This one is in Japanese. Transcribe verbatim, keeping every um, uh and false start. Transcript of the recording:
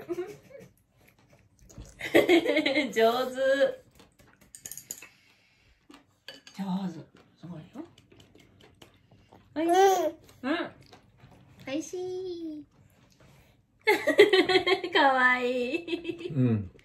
上手。上手。すごいよ。おいしい。うん。おいしい。かわいい。 うん。